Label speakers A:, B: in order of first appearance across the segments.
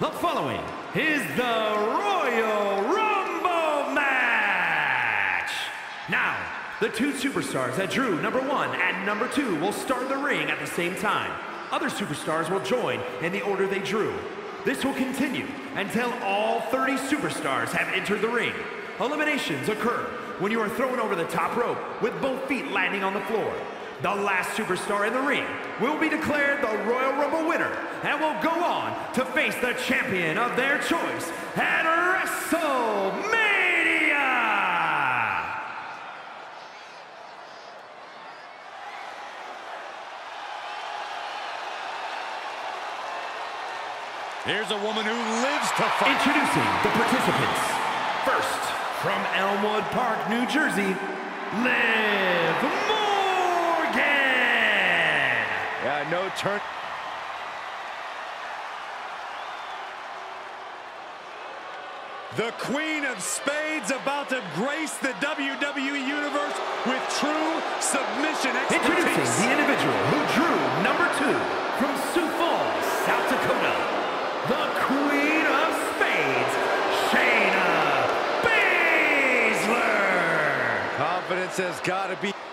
A: The following is the Royal Rumble match. Now, the two superstars that drew number 1 and number 2 will start the ring at the same time. Other superstars will join in the order they drew. This will continue until all 30 superstars have entered the ring. Eliminations occur when you are thrown over the top rope with both feet landing on the floor. The last superstar in the ring will be declared the Royal Rumble winner and will go on to face the champion of their choice at WrestleMania!
B: Here's a woman who lives to fight.
A: Introducing the participants. First, from Elmwood Park, New Jersey, Liv Morgan!
B: Yeah, no turn. The Queen of Spades about to grace the WWE Universe with true submission expertise.
A: Introducing the individual who drew number 2 from Sioux Falls, South Dakota, the Queen of Spades, Shayna Baszler.
B: Confidence has got to be.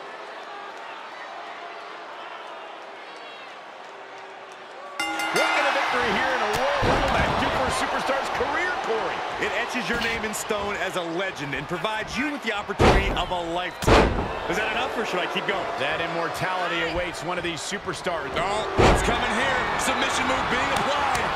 B: What kind of victory here in a Royal Rumble match do for a superstar's career, Corey? It etches your name in stone as a legend and provides you with the opportunity of a lifetime. Is that enough, or should I keep going?
C: That immortality awaits one of these superstars.
B: Oh, what's coming here? Submission move being applied.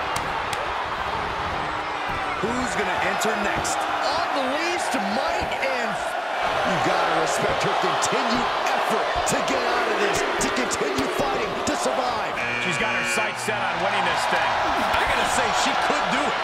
B: Who's going to enter next?
D: Unleashed might and... You gotta respect her continued effort to get out of this, to continue fighting, to survive.
C: She's got her sights set on winning this thing.
B: I gotta say, she could do it.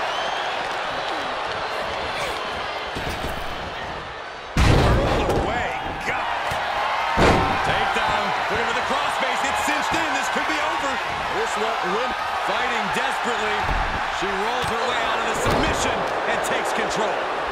B: All the way. God. Takedown. Looking for the crossface. It's cinched in. This could be over. This won't win. Fighting desperately. She rolls her way out of the submission and takes control.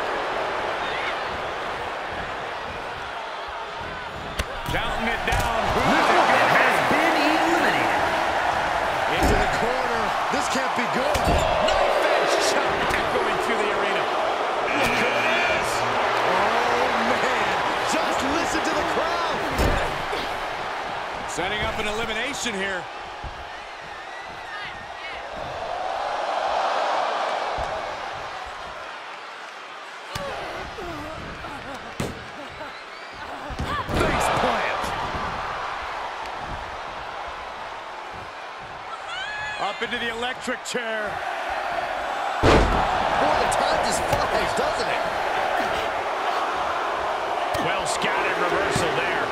C: Counting it down.
A: Liv Morgan has been eliminated.
D: Into the corner. This can't be good.
C: Knife edge shot echoing through the arena. Look who it is.
D: Oh, man. Just listen to the crowd.
B: Setting up an elimination here. Up into the electric chair.
D: Boy, the time just flies, doesn't it?
C: Well scouted reversal there.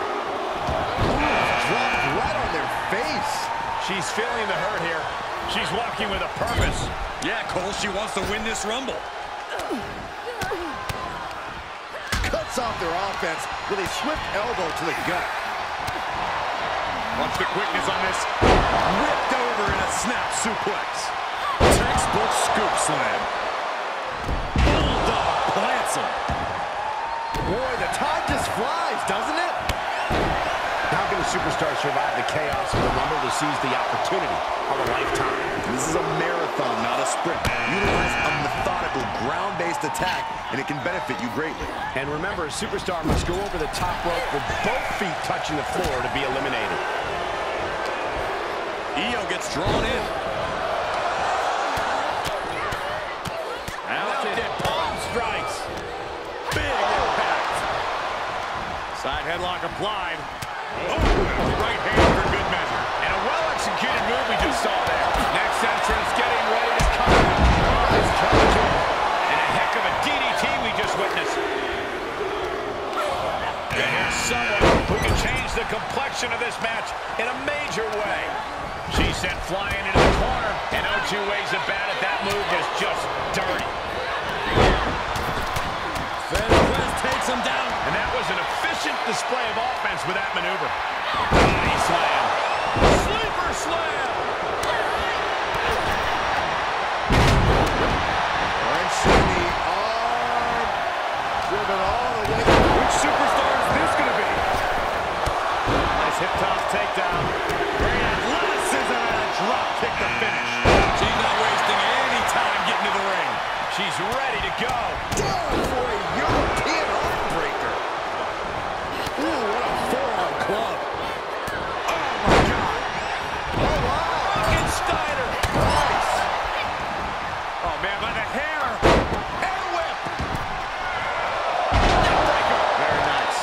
D: Dropped right on their face.
C: She's feeling the hurt here. She's walking with a purpose.
B: Yeah, Cole, she wants to win this Rumble.
D: Cuts off their offense with a swift elbow to the gut.
B: Watch the quickness on this. Whipped over in a snap suplex. Textbook scoop slam. Bulldog plants him.
D: Boy, the time just flies, doesn't it?
E: How can a superstar survive the chaos of the Rumble to seize the opportunity of a lifetime?
D: This is a marathon, not a sprint. Utilize a methodical, ground-based attack, and it can benefit you greatly.
E: And remember, a superstar must go over the top rope with both feet touching the floor to be eliminated.
B: Io gets drawn in.
C: Mounted palm strikes.
B: Big impact. Side headlock applied. Oh, right hand for good measure.
C: And a well-executed move we just saw there. Next entrance getting ready to come out. Nice counter to it. And a heck of a DDT we just witnessed. And here's someone who can change the complexion of this match in a major way. She's sent flying into the corner, and no two ways about it. That move is just dirty.
B: Velasquez takes him down.
C: And that was an efficient display of offense with that maneuver. Body slam. Sleeper slam.
D: Wrenching the arm. Driven all the way.
B: Which superstar is this going to be?
C: Nice hip toss takedown.
B: Great athleticism and a drop kick to finish. She's not wasting any
C: go.
D: Down for a European heartbreaker. Ooh, what a forearm club.
C: Oh, my God.
D: Oh, wow.
C: Frankensteiner.
D: Nice.
C: Oh, man, by the hair.
D: Hair whip.
C: Neckbreaker.
D: Very nice.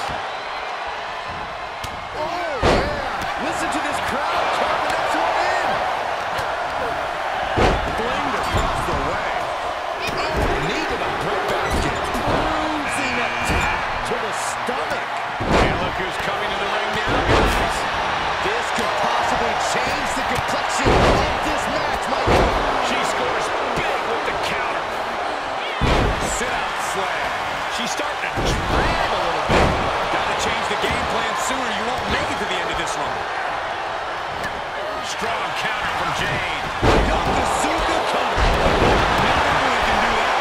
D: Oh, man. Listen to this crowd. Count the next one in.
B: Blamed across the way.
D: Knee to the breadbasket. Bruising attack to the stomach.
C: And look who's coming to the ring now, guys.
D: This could possibly change the complexion of this match, Michael.
C: She scores big with the counter.
B: Sit-out slam.
C: She's starting to drag a little bit.
B: Gotta change the game plan sooner. You won't make it to the end of this one.
C: Strong counter from Jade.
B: Yokozuna cover. Not everyone can do that.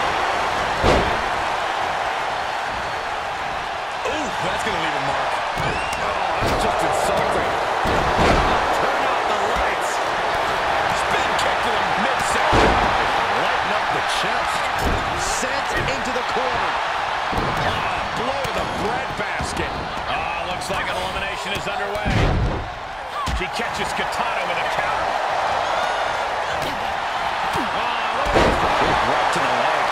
B: Ooh, that's gonna leave a mark.
D: That's just insulting.
C: Turn off the lights. Spin kick to the midsection.
D: Lighten up the chest. Sent into the corner.
C: Blow to the breadbasket. Looks like an elimination is underway. She catches Kitana with a counter.
D: Right to the leg.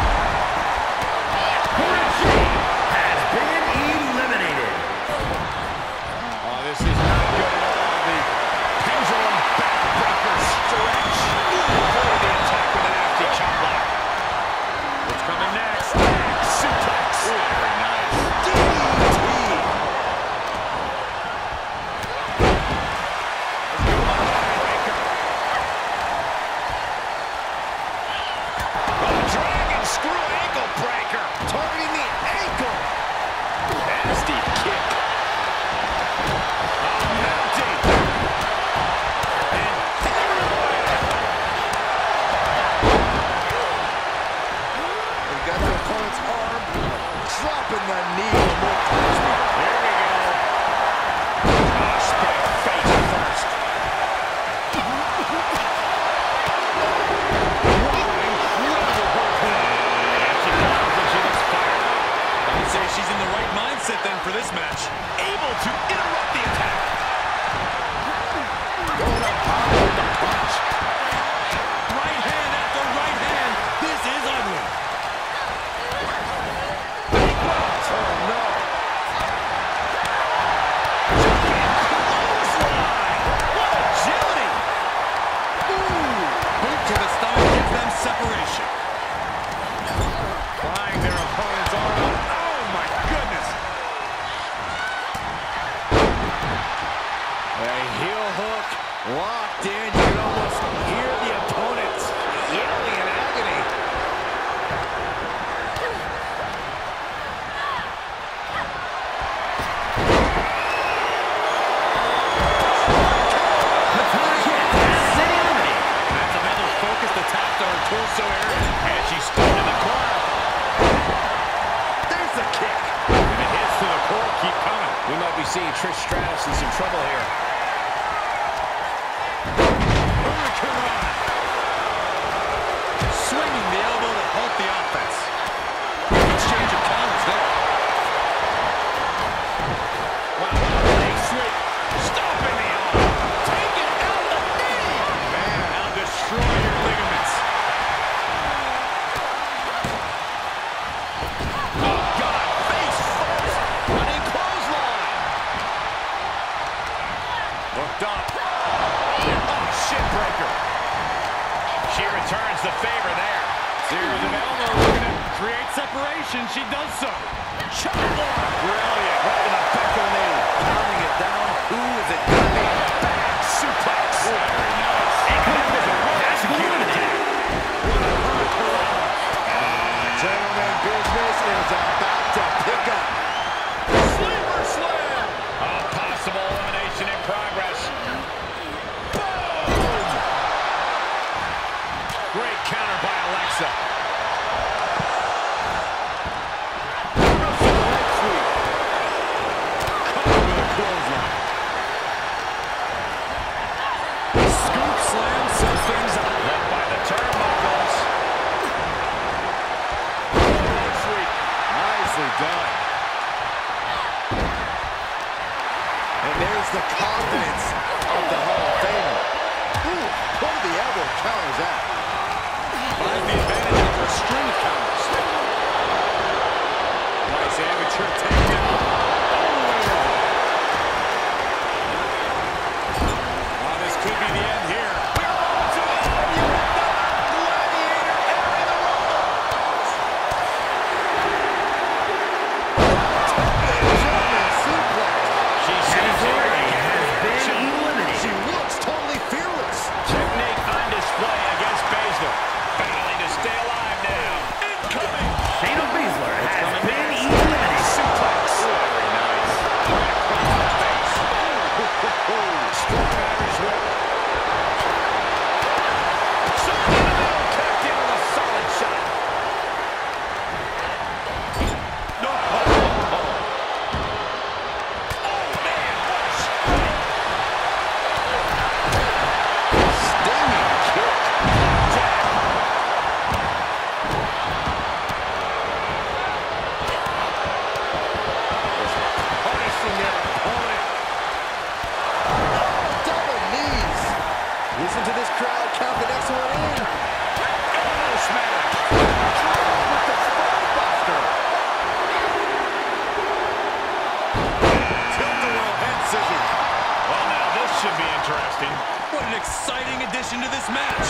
A: Rishi has been eliminated.
C: Oh, this is not good at all. The pendulum backbreaker stretch. Avoid the attack with a nasty chop block. What's coming next? Suplex. Very nice.
D: DDT.
C: Dragon screw ankle breaker.
D: Targeting the ankle.
C: Nasty kick. Mounting. And
D: They got their opponent's arm. Dropping the knee.
C: there we go. Spin face first.
B: I'd say she's in the right mindset then for this match.
C: Able to interrupt the attack.
D: Going up high with the punch.
B: Right hand after right hand. This is ugly.
D: Oh, no.
C: What agility.
B: Boot to the stomach gives them separation.
C: Prying their opponent's arm. Oh, my goodness.
D: A heel hook locked in. You can almost hear the opponents yelling in agony.
C: That's another focused attack to her torso area. And she's stunned in the corner.
D: There's the kick.
C: And the hits to the core keep coming. We might be seeing Trish Stratus in some trouble here. Hurricanrana.
B: Swinging the elbow to help the offense. Exchange of counters there.
C: Wow, they slip. Stomping the arm. Taking out the knee. Man, I'll destroy your ligaments. Oh, God. Face first. Running clothesline. Looked up. Oh, shit breaker. She returns the favor there. Series of elbow looking to create separation. She does so. Chop block. Brilliant. Right in the back of the knee.
D: Counting it down. Who is it going to be?
C: Back suplex. Very nice. Executed attack.
D: Gentlemen, business is about to pick up.
C: Sleeper slam. A possible elimination in progress. Boom. Great counter by Alexa.
D: That's the confidence of the Hall of Famer. Ooh, pull the elbow, counters that.
B: Finds the advantage over a string of counters. Nice amateur takedown. Oh, this could be the end here. We're on to the end. You have the Gladiator entering the Rumble.
D: German suplex.
B: She sees it.
D: She looks totally fearless.
B: Technique on display against Baszler. Battling to stay alive now. Incoming.
A: Shayna Baszler has been eliminated.
B: Suplex. Very nice. Right across the face. Strong Irish whip. Shot in the middle. Tapped in with a solid shot. No. Oh, man. What a strike.
D: Stinging kick.
B: Punishing their opponent.
D: Double knees. Listen to this crowd count the next one in.
B: Elbow smash.
D: With the spinebuster.
B: Tilt-a-whirl head scissors. Well, now this should be interesting. What an exciting addition to this match.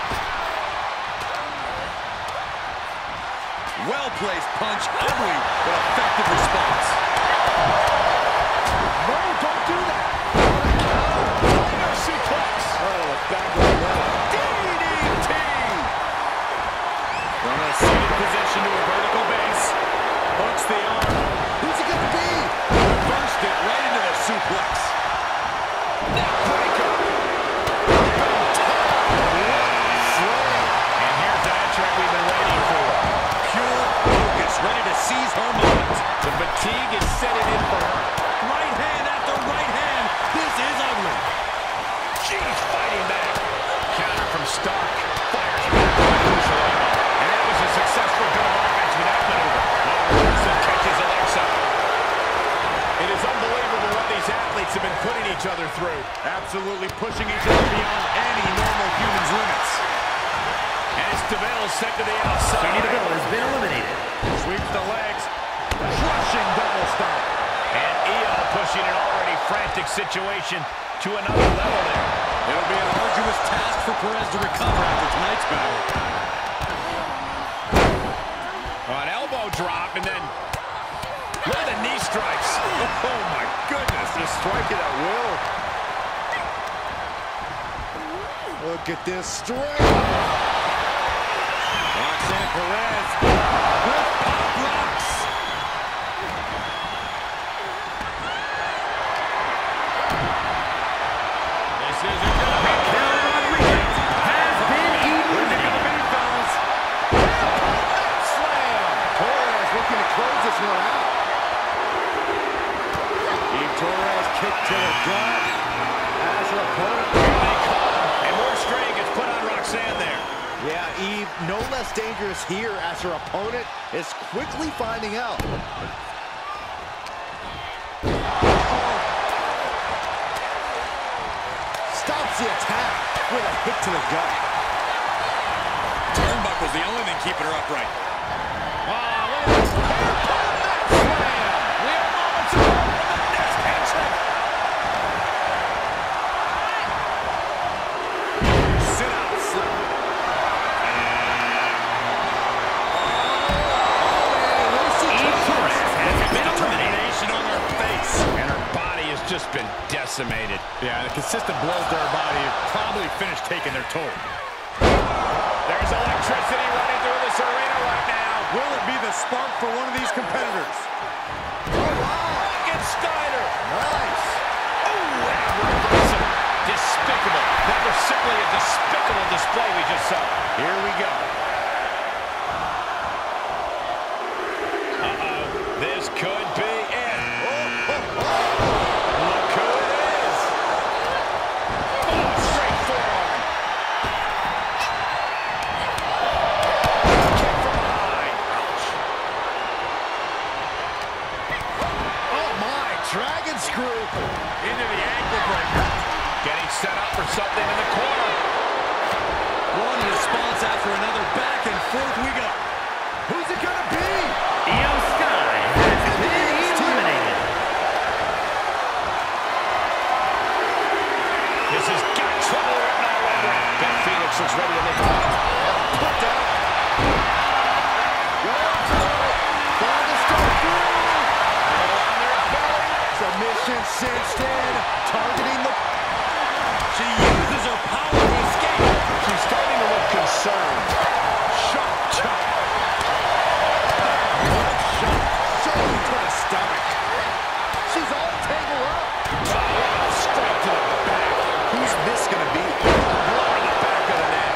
B: Well-placed punch, ugly, but effective response.
D: No, don't do that.
B: Fire suplex.
D: Oh, back on that.
B: DDT. From a seated position to a vertical base. Hooks the arm.
D: Who's it gonna be?
B: Reversed it right into the suplex. Neckbreaker. And here's that trick we've been waiting for. Pure focus, ready to seize her moment. The fatigue is setting in for her. Right hand after right hand. This is ugly. She's fighting back. Counter from Stark. Fires back with a crucial elbow. And that was a successful bit of offense with that maneuver. Morrison catches Alexa. It is unbelievable what these athletes have been putting each other through. Absolutely pushing each other beyond any normal human's limits. And it's DeVille sent to the outside.
A: Sonya Deville has been eliminated.
B: Sweeps the legs. Crushing double stomp. And Io pushing an already frantic situation to another level there. It'll be an arduous task for Perez to recover after tonight's battle. An elbow drop and then look at the knee strikes. Oh my goodness. Just striking at will.
D: Look at this strength.
B: Roxanne Perez with pop rocks. This isn't gonna be
A: Raquel Rodriguez has been eliminated.
B: slam.
D: Torres looking to close this one out. Eve Torres kick to the gut. As her opponent.
B: They caught him, and more strain gets put on Roxanne there.
D: Yeah, Eve, no less dangerous here as her opponent is quickly finding out. Stops the attack with a hit to the gut.
B: Turnbuckle's the only thing keeping her upright. Wow, look at this. Slam. We have moments of hope for the next handshake. Sit out, slap.
A: Eve Torres has been eliminated.
B: Determination on her face. And her body has just been decimated. Yeah, the consistent blows to her body have probably finished taking their toll. There's electricity running through this arena right now. Will it be the spark for one of these competitors? Frankensteiner.
D: Nice.
B: Oh, and a reversal. Despicable. That was simply a despicable display we just saw. Here we go. Uh-oh. This could be it. Look who it is. Oh, straight forearm. Kick from behind. Ouch.
D: Oh my, dragon screw.
C: into the ankle breaker. Getting set up for something in the corner. One response after another. Back and forth we go.
D: Who's it gonna be?
A: Io Sky has been eliminated.
C: This has got trouble written all over it.
E: Beth Phoenix is ready to make a move.
D: Put down. Submission cinched in, targeting the...
C: She uses her power to escape.
E: She's starting to look concerned.
C: Sharp chop.
D: Showing to the stomach. She's all tangled up.
E: Straight to the back. Who's this gonna be? Blow to the back of the neck.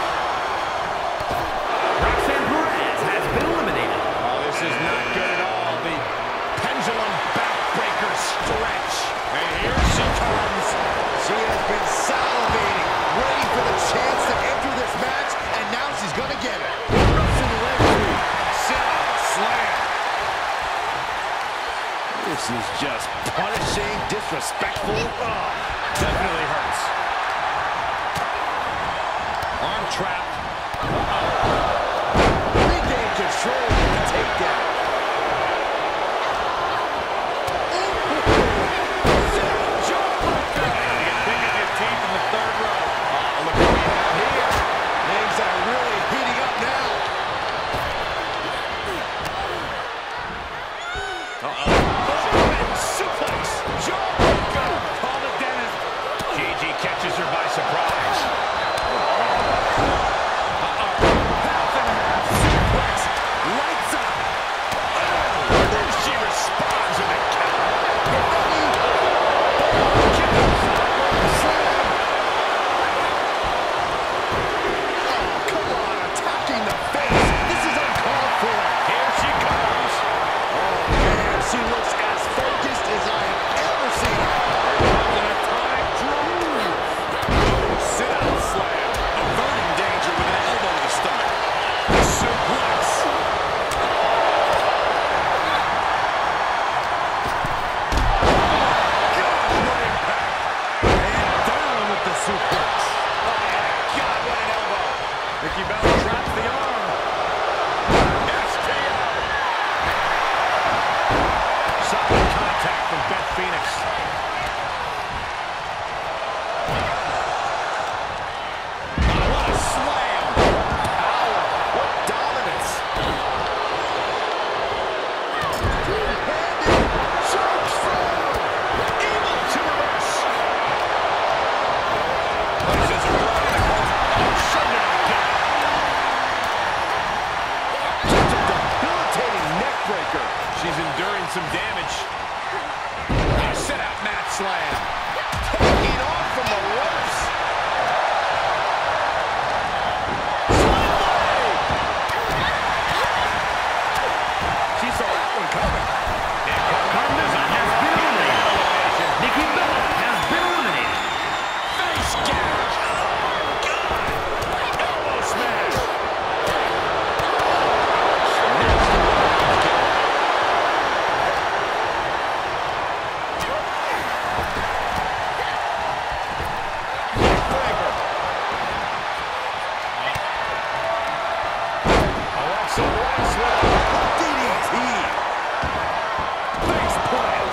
A: Roxanne Perez has been eliminated.
E: Oh, this is not good at all. The pendulum backbreaker stretch.
C: And here she comes.
D: She has been salivating, ready for the chance to enter this match, and now she's gonna get it. Russian leg sweep.
C: Sit out, slam.
E: This is just punishing, disrespectful. Oh,
C: Definitely hurts. Arm trapped.
D: Regain control with the takedown.
C: Teeth in the third row. Look what we have here.
D: Things are really heating up now.
C: Suplex. Jawbreaker. Call the dentist. Gigi catches her by surprise. Half and half suplex. Lights up. Then she responds with a counter.
D: Come on, attacking the face. This is uncalled for.
C: Here she comes.
D: Man, she looks as focused as I have ever seen her.
C: An atomic drone. Sit out slam. Averting danger with an elbow to the stomach. Suplex. What impact. And down with the suplex. Oh my God, what an elbow. Nikki Bella drops the arm. STO. Solid contact from Beth Phoenix. What a slam!
D: Power. What dominance. Two-handed choke slam.
C: Able to reverse. Places her right in the corner. Shoulder to the gut.
D: Just a debilitating neck breaker.
C: She's enduring some damage. A sit-out mat slam.
D: Taking off from the ropes.
C: She saw that one coming.
A: Carmella has been eliminated. Nikki Bella has been eliminated.
C: Face gouge. Oh, God. Elbow smash. Alexa Bliss with a
D: DDT.
C: face plant.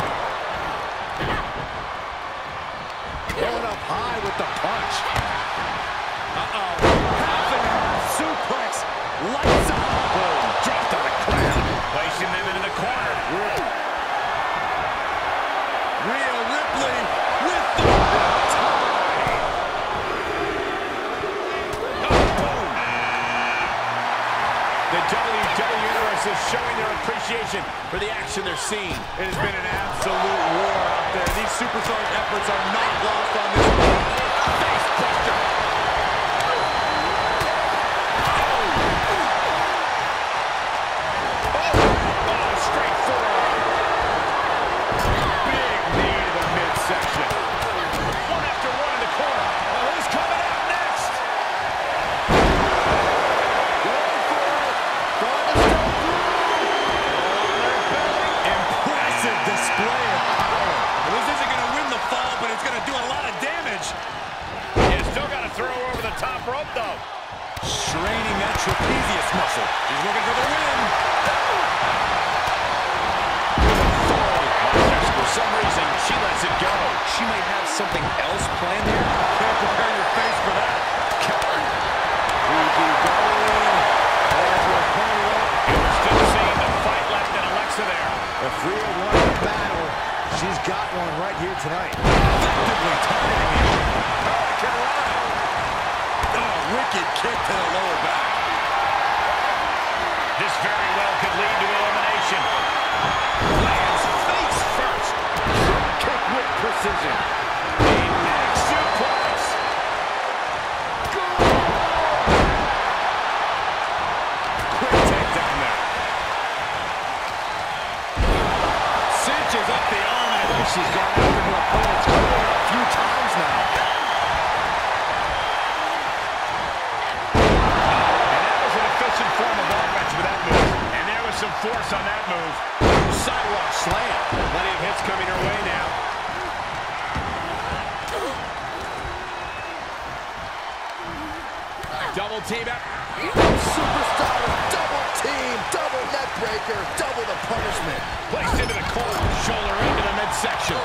D: Going up high with the punch.
C: Half and half suplex. Lights up. Boom. Dropped on the ground. Placing them into the corner. Rhea Ripley with the tie. Oh, boom. The WWE Universe is showing their appreciation for the action they're seeing. It has been an absolute war out there. These superstars' efforts are not lost on this one. Face buster. Oh, straight forearm. Big knee to the midsection. One after one in the corner. Oh, who's coming out next?
D: Going for it. Going to step through.
C: Impressive display of power. This isn't going to
B: Straining that trapezius muscle. She's looking for the win. For some reason, she lets it go. She might have something else planned here. Can't prepare your face for that. Still seeing the fight left in Alexa there.
D: If Rhea won the battle, she's got one right here tonight.
B: Effectively targeting the Carolina. Oh, wicked kick to the lower back.
C: This very well could lead to elimination.
B: Lands face first.
E: Kick with precision.
B: Big suplex. Quick takedown there. Cinches up the arm. And I think she's gone after her opponent's core a few times now.
C: And that was an efficient form of offense with that move. And there was some force on that move.
B: Sidewalk slam.
C: Plenty of hits coming her way now. Double team up.
D: Superstar double team, double neck breaker, double the punishment.
C: Placed into the corner. Shoulder into the midsection.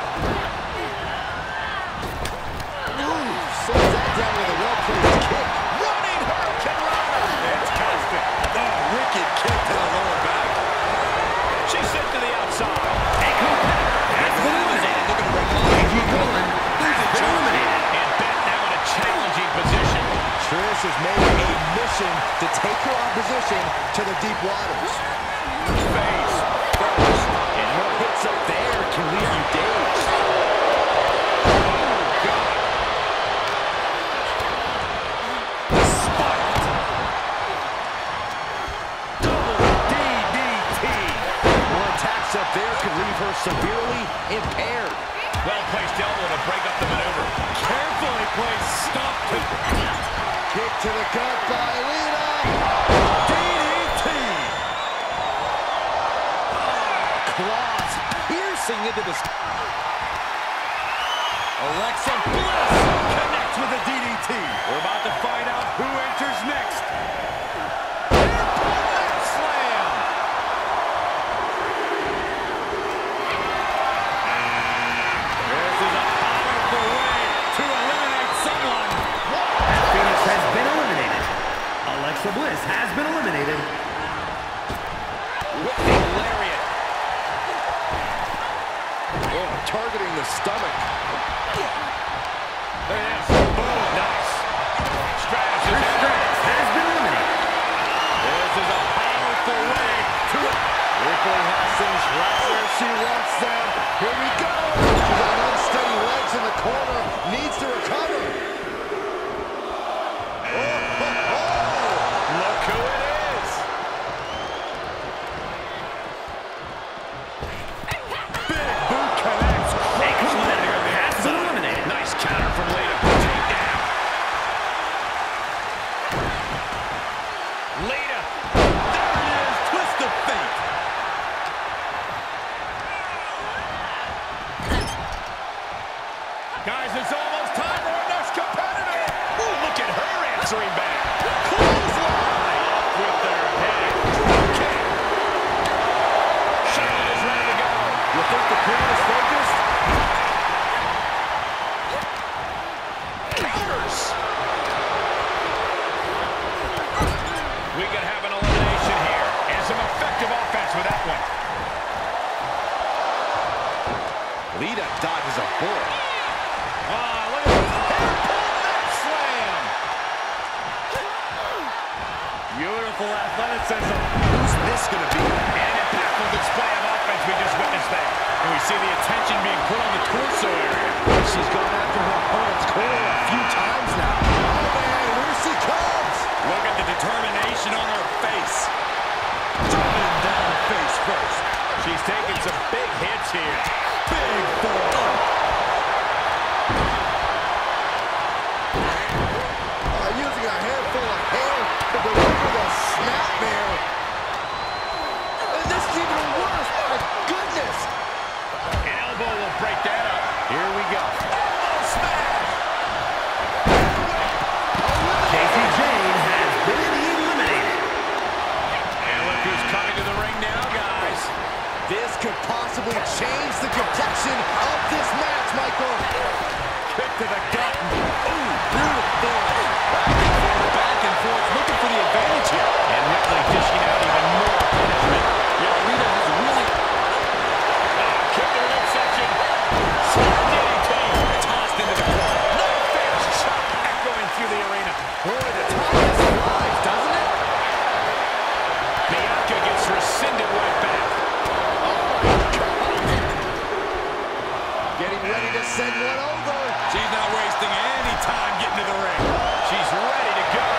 D: Slows that down with a well-placed kick.
B: Running Hurricane Rana. Fantastic. Oh, wicked kick to the lower back.
C: She's sent to the outside. A competitor has been eliminated.
B: Looking for a
A: Keep going. Has been eliminated.
C: And Beth now in a challenging position.
D: Trish has made it a mission to take her opposition to the deep waters.
B: face first. And more hits up there can leave you dazed. Spiked. Double DDT. More attacks up there could leave her severely impaired.
C: Well-placed elbow to break up the maneuver.
B: Carefully placed stomp to
D: Kick to the gut by Lita.
B: DDT.
D: Claws piercing into the...
B: Alexa Bliss connects with a DDT.
C: We're about to find out who enters next.
B: Slam.
C: This is a powerful way to eliminate someone.
A: Phoenix has been eliminated. Alexa Bliss has been eliminated.
B: Whipping lariat.
D: Oh, targeting the stomach.
C: There it is. Boom. Nice. Stratus is
A: Trish Stratus has been eliminated.
C: This is a powerful way to it.
D: Ripley has things right where she wants them. Here we go. She's on unsteady legs in the corner. Needs to recover.
C: Look who it is.
B: Big boot connects.
A: A competitor has been eliminated.
C: Nice counter from Lita. Takedown. Lita.
B: There it is. Twist of fate.
C: Guys, it's almost time for our next competitor. Ooh, look at her answering back.
B: Clothesline.
C: Off with their head.
B: Kick.
C: Charlotte is ready to go.
D: You think the queen is focused?
B: Counters.
C: We could have an elimination here. And some effective offense with that one.
B: Lita dodges a bullet.
C: Ah, look at this.
B: Neck slam.
C: Beautiful athleticism.
B: Who's this going to be?
C: And an impactful display of offense we just witnessed there. And we see the attention being put on the torso area.
D: She's gone after her opponent's core a few times now. Oh, man, here she comes.
C: Look at the determination on her face.
B: Dropping down face first.
C: She's taking some big hits here.
B: Big forearm.
D: Using a handful of hair to deliver the snapmare. And this is even worse. My goodness.
C: An elbow will break that up.
B: Here we go. to the gut. Ooh, brutal force. Back and forth, looking for the advantage here. And Ripley dishing out even more punishment. Yeah, Lita has really... kick to the midsection. Smart DDT. Tossed into the corner. No fast shot echoing through the arena. Boy, the tightness flies, doesn't it? Bianca gets rescinded right back.
D: Getting ready to send one over.
B: She's not wasting any time getting to the ring. She's ready to go.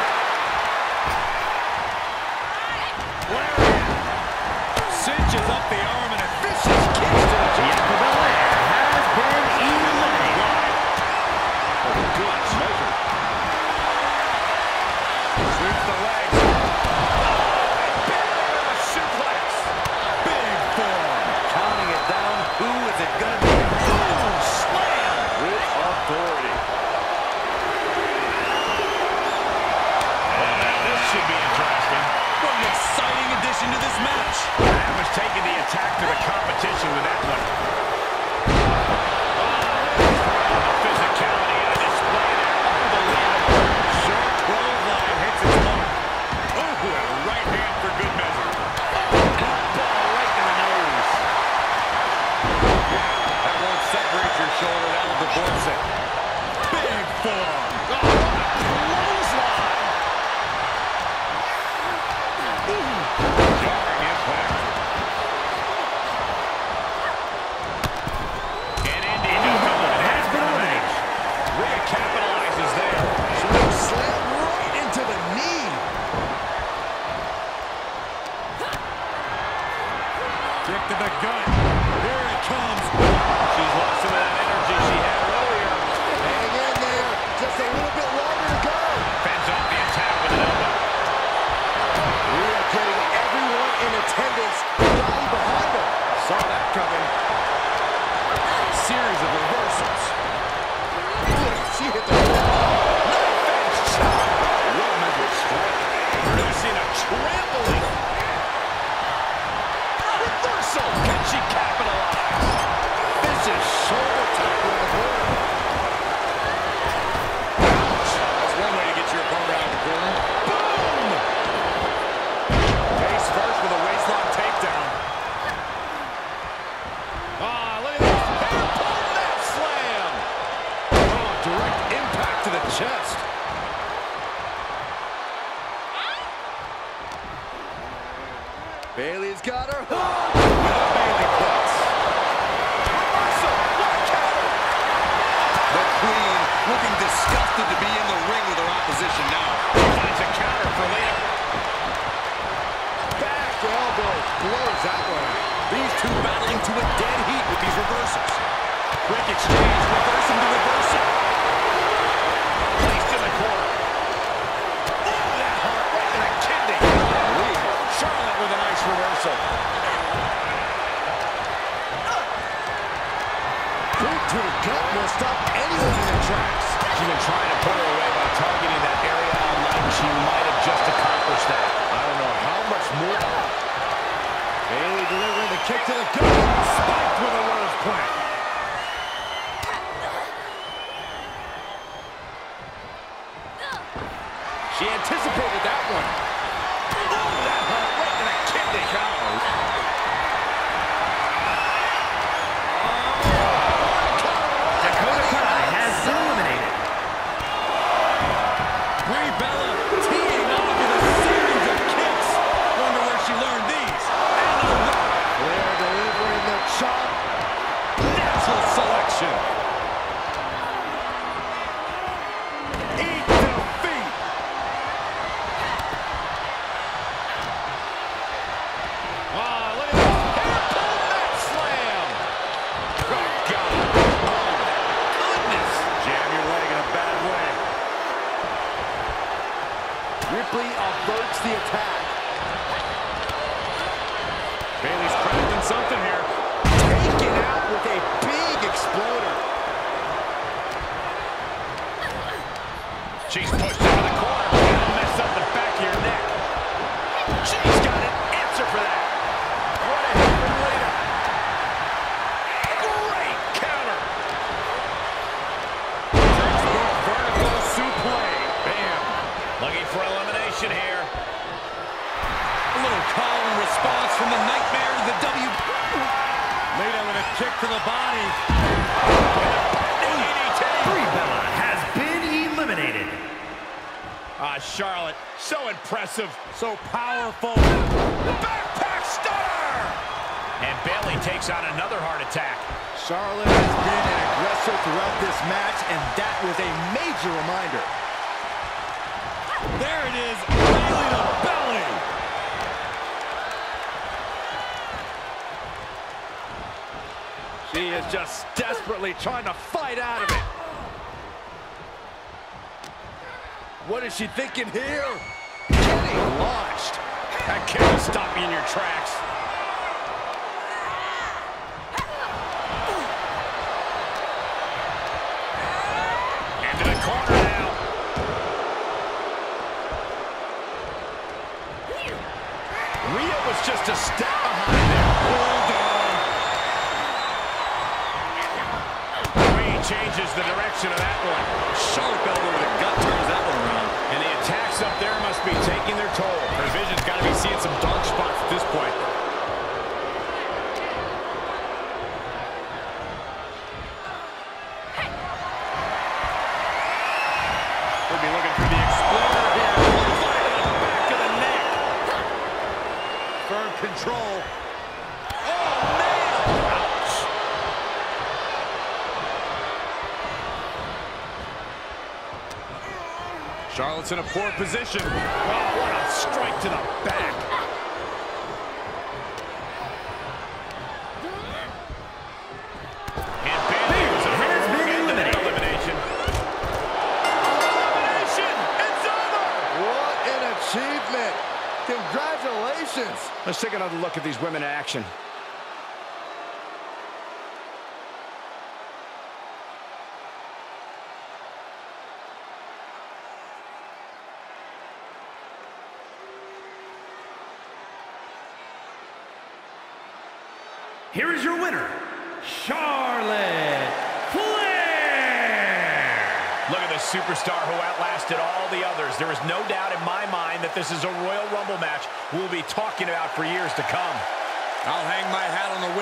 B: Cinches up the arm and a vicious kick to the
A: Bianca Belair has been eliminated.
B: good measure. Sweeps the legs. Suplex. Big forearm. Counting it down. Who is it going to be? Boom! Slam! With authority. Well, now this should be interesting. What an exciting addition to this match. That was taking the attack to the competition with that one. The physicality on display there. Unbelievable. Short clothesline hits its mark. Oh, a right hand for good measure. Elbow right in the nose. That won't separate your shoulder. That'll divorce it. Big forearm. Clothesline. Jarring impact. And Indy
A: has been eliminated.
B: Rhea capitalizes there.
D: Slam right into the knee.
B: Kick to the gut. Here it comes. She's lost some of that energy she had earlier.
D: Hang in there. Just a little bit longer to go.
B: Fends off the attack with an elbow.
D: Rhea getting everyone in attendance rallying behind her.
B: Saw that coming. Series of reversals.
D: She hit the ground.
B: Fence shot. Well measured strike. Producing a trampling. Reversal. Can she capitalize? Vicious shoulder tackle in the corner. Ouch. That's one way to get your opponent out of the corner. Boom! Face first with a waistlock takedown. Look at this. Hairpin mat slam. Oh, direct impact to the chest.
D: Bayley's got her hooked.
B: Bayley plus. Reversal. What a counter. The Queen looking disgusted to be in the ring with her opposition now. Finds a counter for Lita.
D: Back elbow. Blows that one.
B: These two battling to a dead heat with these reversals. Quick exchange. Reversing to reversal. Placed in the corner. Oh, that hurt right in the kidney. Charlotte with a nice reversal.
D: Boot to the gut will stop anyone in their tracks.
B: She's been trying to put her away by targeting that area online. She might have just accomplished that.
D: I don't know how much more. Bayley delivering the kick to the gut.
B: Spiked with a rose plant. She anticipated that one. Oh, that hurt right in the kidney.
A: Dakota Kai has been eliminated.
B: Brie Bella teeing off with a series of kicks. Wonder where she learned these. And the right.
D: They're delivering the chop.
B: Natural selection. Eat defeat. Look at this. Hairpin mat slam. Oh, God. Oh, goodness. Jam your leg in a bad way.
D: Ripley averts the attack.
B: Bayley's crafting something here.
D: Taken out with a big exploder.
B: She's pushed into the corner. That'll mess up the back of your neck. She's got an answer for that. What a hit from Lita. Great counter.
C: for elimination here.
B: A little call and response from the Nightmare to the W.
C: Lita with a kick to the body.
A: Brie Bella has been eliminated.
C: Charlotte, so impressive, so powerful. Backpack stunner! And Bayley takes on another heart attack.
D: Charlotte has been an aggressor throughout this match, and that was a major reminder.
C: There it is, Bayley to belly. She is just desperately trying to fight out of it.
D: What is she thinking here? Getting launched.
C: That kick will stop you in your tracks. Into the corner now. Rhea was just a step behind there. Hold on. Rhea changes the direction of that one.
B: Sharp elbow with a gut turns that one around.
C: And the attacks up there must be taking their toll. Her vision's got to be seeing some dark spots at this point. We'll be looking for the Explorer here. Right on the back of the neck. Firm control. Oh, man! Ouch. Charlotte's in a poor position. Oh, what a strike to the back. And Bayley
A: has been eliminated.
C: Elimination. Elimination! It's over!
D: What an achievement. Congratulations.
E: Let's take another look at these women in action.
A: Here is your winner, Charlotte Flair.
C: Look at this superstar who outlasted all the others. There is no doubt in my mind that this is a Royal Rumble match we'll be talking about for years to come.
B: I'll hang my hat on the